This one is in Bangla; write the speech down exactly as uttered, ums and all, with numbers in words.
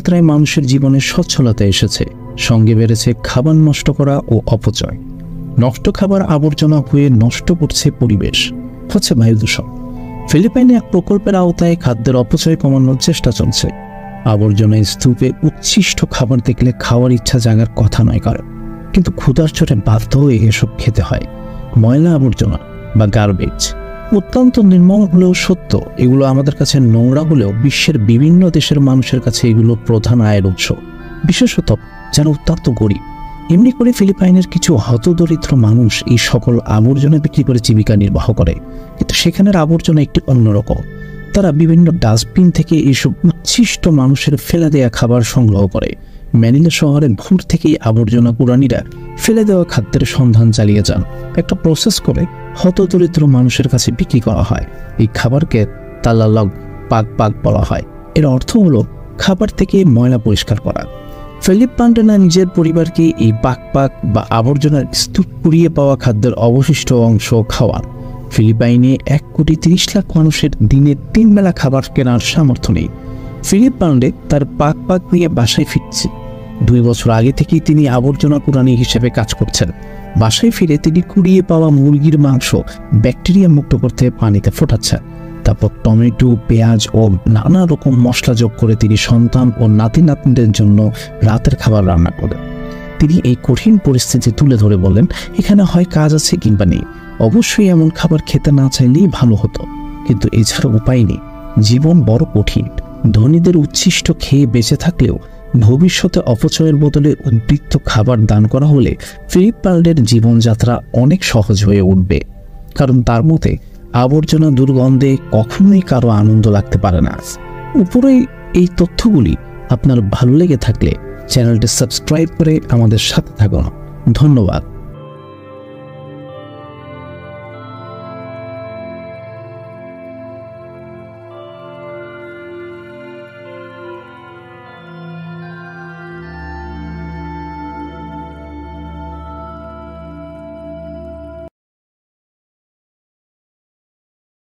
মাত্রায় মানুষের জীবনে সচ্ছলতা এসেছে, সঙ্গে বেড়েছে খাবার নষ্ট করা ও অপচয়। নষ্ট খাবার আবর্জনা হয়ে নষ্ট করছে পরিবেশ, হচ্ছে বায়ু দূষণ। ফিলিপাইনে এক প্রকল্পের আওতায় খাদ্যের অপচয় কমানোর চেষ্টা চলছে। আবর্জনায় স্তূপে উচ্ছিষ্ট খাবার দেখলে খাওয়ার ইচ্ছা জাগার কথা নয় কারো, কিন্তু ক্ষুধার চোটে বাধ্য হয়ে এসব খেতে হয়। ময়লা আবর্জনা বা গার্বেজ অত্যন্ত নির্মম হলেও সত্য, এগুলো আমাদের কাছে নোংরা হলেও বিশ্বের বিভিন্ন দেশের মানুষের কাছে এগুলো প্রধান আয়ের উৎস, বিশেষত যারা অত্যন্ত গরিব। এমনি করে ফিলিপাইনের কিছু হতদরিদ্র মানুষ এই সকল আবর্জনা বিক্রি করে জীবিকা নির্বাহ করে, কিন্তু সেখানের আবর্জনা একটি অন্যরকম। তারা বিভিন্ন ডাস্টবিন থেকে এইসব উচ্ছিষ্ট মানুষের ফেলে দেওয়া খাবার সংগ্রহ করে। ম্যানিলা শহরের ভোর থেকেই আবর্জনা কুড়ানিরা ফেলে দেওয়া খাদ্যের সন্ধান চালিয়ে যান, একটা প্রসেস করে হতদরিদ্র মানুষের কাছে বিক্রি করা হয়। এই খাবারকে তালালগ পাগপাগ বলা হয়। এর অর্থ হলো খাবার থেকে ময়লা পরিষ্কার করা। ফিলিপ পান্ডেনা নিজের পরিবারকে এই পাগপাগ বা আবর্জনার স্তূপ কুড়িয়ে পাওয়া খাদ্যের অবশিষ্ট অংশ খাওয়ান। ফিলিপাইনে এক কোটি তিরিশ লাখ মানুষের দিনে তিন বেলা খাবার কেনার সামর্থ্য নেই। ফিলিপ পান্ডে তার পাগপাগ নিয়ে বাসায় ফিরছে। দুই বছর আগে থেকেই তিনি আবর্জনা কুড়ানি হিসেবে কাজ করছেন। বাসায় ফিরে তিনি কুড়িয়ে পাওয়া মুরগির মাংস ব্যাকটেরিয়া মুক্ত করতে পানিতে ফোটাচ্ছেন। তারপর টমেটো, পেঁয়াজ ও নানা রকম মশলা যোগ করে তিনি সন্তান ও নাতি নাতনিদের জন্য রাতের খাবার রান্না করেন। তিনি এই কঠিন পরিস্থিতি তুলে ধরে বলেন, এখানে হয় কাজ আছে কিংবা নেই। অবশ্যই এমন খাবার খেতে না চাইলেই ভালো হতো, কিন্তু এছাড়া উপায় নেই। জীবন বড় কঠিন। ধনীদের উচ্ছিষ্ট খেয়ে বেঁচে থাকলেও ভবিষ্যতে অপচয়ের বদলে উদ্বৃত্ত খাবার দান করা হলে ফিলিপ পান্ডের জীবনযাত্রা অনেক সহজ হয়ে উঠবে। কারণ তার মতে আবর্জনা দুর্গন্ধে কখনোই কারো আনন্দ লাগতে পারে না। উপরে এই তথ্যগুলি আপনার ভালো লেগে থাকলে চ্যানেলটি সাবস্ক্রাইব করে আমাদের সাথে থাকুন। ধন্যবাদ।